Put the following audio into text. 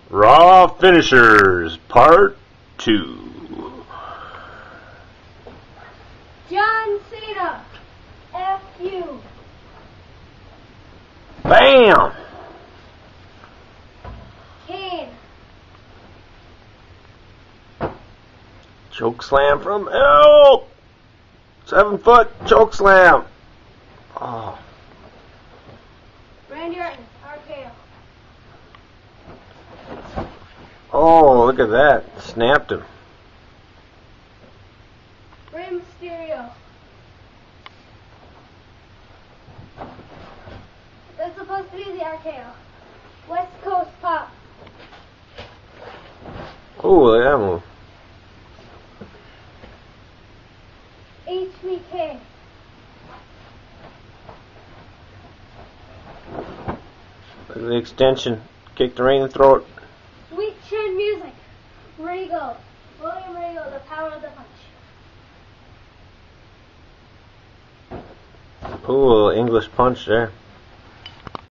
Raw Finishers Part 2. John Cena, F.U. Bam! Kane. Choke slam from L. 7 foot choke slam. Oh. Randy Orton, RKO. Oh, look at that. Snapped him. Rey Mysterio. That's supposed to be the RKO. West Coast Pop. Oh, look at that move. HBK. Look at the extension. Kick the ring and throw it. Sweet Chin Music. Regal. William Regal, the power of the punch. Ooh, English punch there.